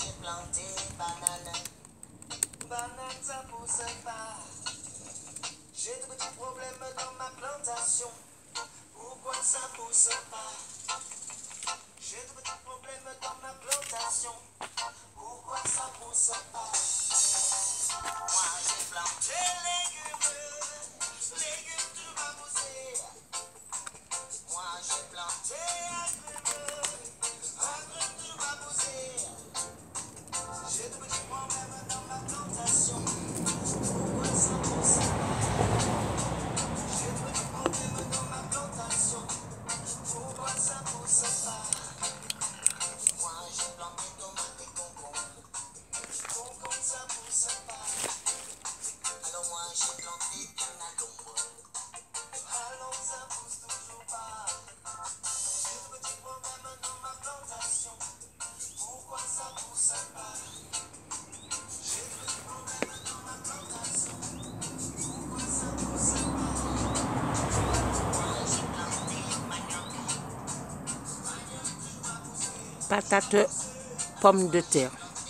j'ai planté banane. Banane, ça pousse pas. J'ai de petits problèmes dans ma plantation. Pourquoi ça pousse pas? J'ai de petits problèmes dans ma plantation. Pourquoi ça pousse pas? Moi j'ai planté légumes, légumes tout va pousser. Moi j'ai planté agrumes, agrumes tout va pousser. J'ai de petits problèmes dans ma plantation. Pourquoi ça pousse pas? J'ai de petits problèmes dans ma plantation. Pourquoi ça pousse pas? Moi j'ai planté tomates et concombres. Concombre ça pousse pas. Alors moi j'ai planté canalombe. Alors ça pousse toujours pas. J'ai de petits problèmes dans ma plantation. Pourquoi ça pousse pas? J'ai de petits problèmes dans ma plantation. Pourquoi ça pousse pas? Moi j'ai planté manioc. Manioc tout va pousser. Patate, pommes de terre.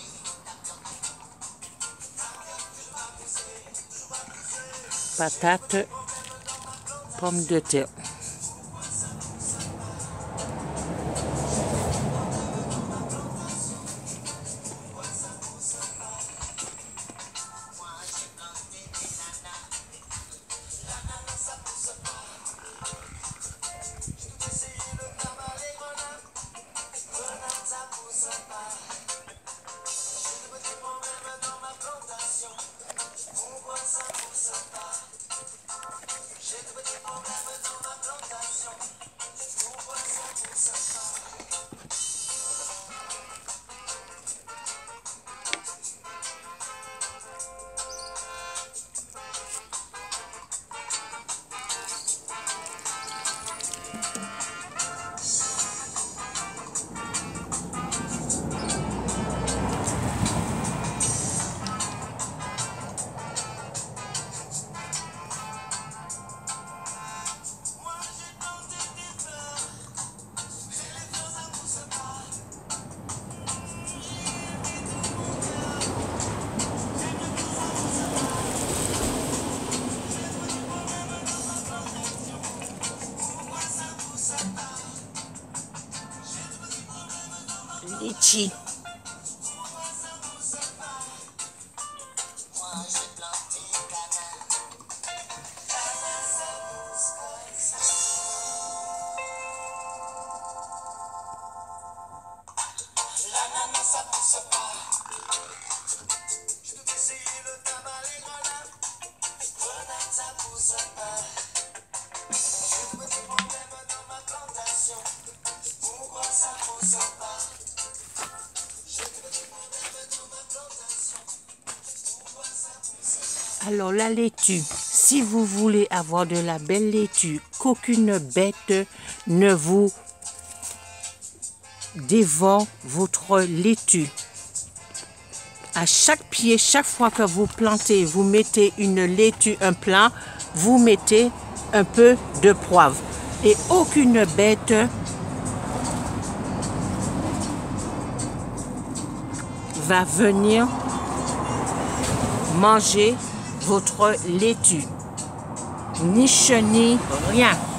Patate, pommes de terre. Moi j'ai planté des nanas. L'ananas ça pousse pas. J'ai tout essayé le tabac, les grenades. Grenades ça pousse pas. J'ai de petits problèmes dans ma plantation. Pourquoi ça pousse pas? J'ai de petits problèmes dans ma plantation. Pourquoi ça pousse pas? Moi j'ai planté des fleurs. Et les fleurs ça pousse pas. J'ai mis tout mon cœur. Et les fleurs ça pousse pas. J'ai de petits problèmes dans ma plantation. Pourquoi ça pousse pas? J'ai de petits problèmes dans ma plantation. Litchi. Pourquoi ça pousse pas? Moi j'ai planté canard. Canard ça pousse comme ça. L'ananas ça pousse pas. J'ai tout essayé le tabac, les grenades. Grenades ça pousse pas. J'ai de petits problèmes dans ma plantation. Pourquoi ça pousse pas? J'ai de petits problèmes dans ma plantation. Pourquoi ça pousse pas? Alors la laitue, si vous voulez avoir de la belle laitue, qu'aucune bête ne vous dévore votre laitue. À chaque pied, chaque fois que vous plantez, vous mettez une laitue, un plant, vous mettez un peu de poivre. Et aucune bête va venir manger votre laitue. Ni chenille, rien.